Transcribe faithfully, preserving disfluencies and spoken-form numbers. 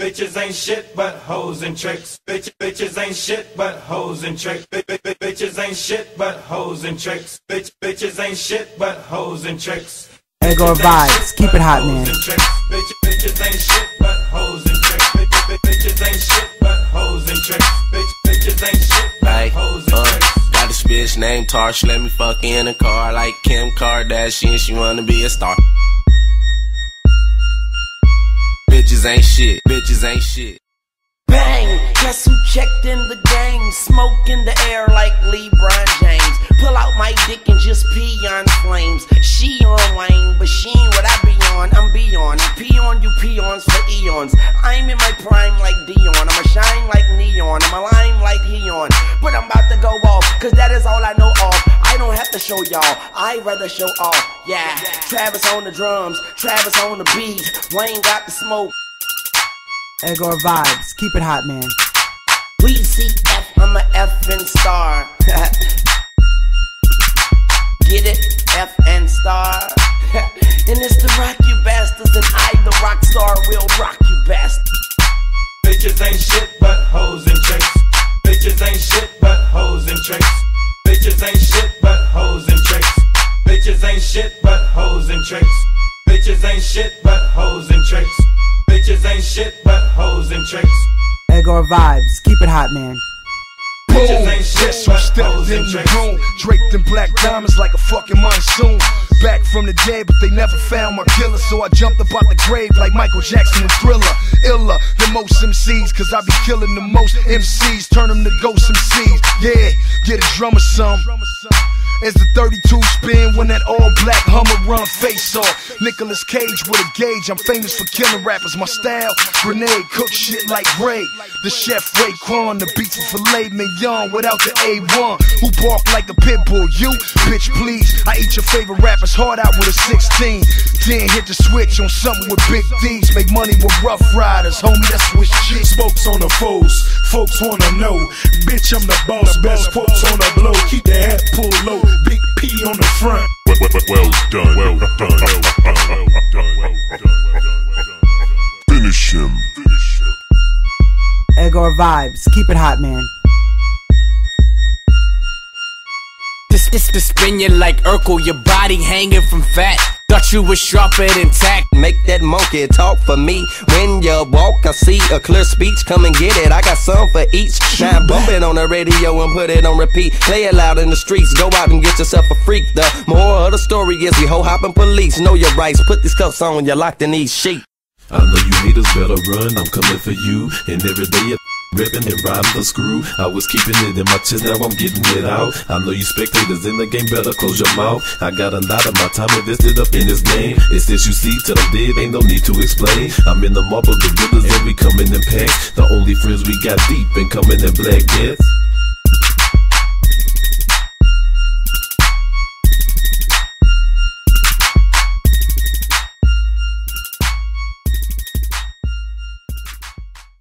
Bitches ain't shit but hoes and tricks. Bitch, bitches ain't shit but hoes and tricks. Bitches ain't shit but hoes and tricks. Bitch, bitches ain't shit but hoes and tricks. Egor Vibes, keep it hot, man. Bitch, bitches ain't shit but hoes and tricks. Bitches ain't shit but hoes and tricks. Bitch, bitches ain't shit but hoes and tricks. Got this bitch named Tarsh, let me fuck in a car like Kim Kardashian. She wanna be a star. Bitches ain't shit, bitches ain't shit. Bang! Guess who checked in the game? Smoke in the air like LeBron James. Pull out my dick and just pee on flames. She on Wayne, but she ain't what I be on. I'm beyond. Pee on you peons for eons. I'm in my prime like Dion. I'ma shine like neon. I'm a lime like Heon. But I'm about to go off, cause that is all I know of. I don't have to show y'all, I'd rather show off. Yeah, Travis on the drums, Travis on the beat. Wayne got the smoke. Egor Vibes, keep it hot, man. We C F, I'm a effing star. Get it? F and star. And it's the rock you bastards, and I, the rock star, will rock you bastards. Bitches ain't shit but hoes and tricks. Bitches ain't shit but hoes and tricks. Bitches ain't shit but hoes and tricks. Bitches ain't shit but hoes and tricks. Bitches ain't shit but hoes and tricks. Bitches ain't shit but hoes and tricks. Egor Vibes, keep it hot, man. Boom, guess who stepped in the room? Draped in black diamonds like a fucking monsoon. Back from the dead, but they never found my killer. So I jumped up out the grave like Michael Jackson and Thriller. Iller than most M Cs, cause I be killing the most M Cs. Turn them to ghost M Cs. Yeah, get a drummer some. As the thirty-two spin when that all-black Hummer run face off. Nicolas Cage with a gauge, I'm famous for killing rappers. My style, grenade, cook shit like Ray. The chef Raekwon, the beats for filet mignon without the A one. Who bark like a pit bull? You? Bitch, please. I eat your favorite rapper's heart out with a sixteen. Then hit the switch on something with big D's. Make money with rough riders, homie, that's what shit. Spokes on the foes, folks wanna know. Bitch, I'm the boss, best quotes on the blow. Keep the hat pulled low. Big P on the front. Well, well, well done, well done, well done, well done, well done. Finish him. Egor Vibes, keep it hot, man. This, this, to spin you like Urkel, your body hanging from fat. Thought you was sharper than tack. Make that monkey talk for me. When you walk, I see a clear speech. Come and get it, I got some for each. Now bump it on the radio and put it on repeat. Play it loud in the streets, go out and get yourself a freak. The moral of the story is we hoe hopping police. Know your rights, put these cuffs on, you're locked in these sheets. I know you haters better run, I'm coming for you. And every day you're ripping and riding the screw. I was keeping it in my chest, now I'm getting it out. I know you spectators in the game, better close your mouth. I got a lot of my time invested up in this game. It's this you see till I'm dead, ain't no need to explain. I'm in the mob of the gorillas and we coming in packs. The only friends we got deep and coming in black cats.